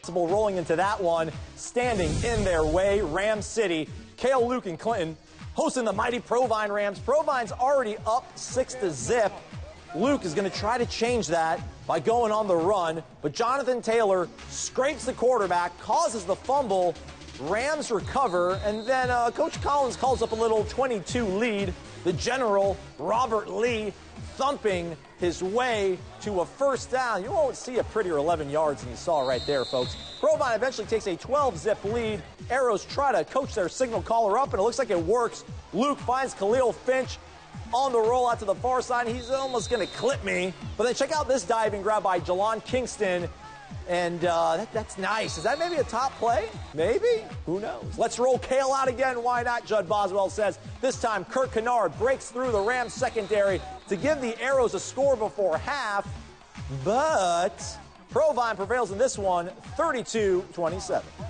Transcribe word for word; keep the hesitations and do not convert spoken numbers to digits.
possible rolling into that one. Standing in their way, Ram City. Kale, Luke, and Clinton hosting the mighty Provine Rams. Provine's already up six to zip. Luke is going to try to change that by going on the run, but Jonathan Taylor scrapes the quarterback, causes the fumble. Rams recover, and then uh, Coach Collins calls up a little twenty-two lead. The general, Robert Lee, thumping his way to a first down. You won't see a prettier eleven yards than you saw right there, folks. Provine eventually takes a twelve zip lead. Arrows try to coach their signal caller up, and it looks like it works. Luke finds Khalil Finch on the roll out to the far side. He's almost going to clip me. But then check out this diving grab by Jelon Kingston. And uh, that, that's nice. Is that maybe a top play? Maybe? Who knows? Let's roll Kale out again. Why not? Judd Boswell says. This time, Kirk Kennard breaks through the Rams secondary to give the Arrows a score before half. But Provine prevails in this one, thirty-two twenty-seven.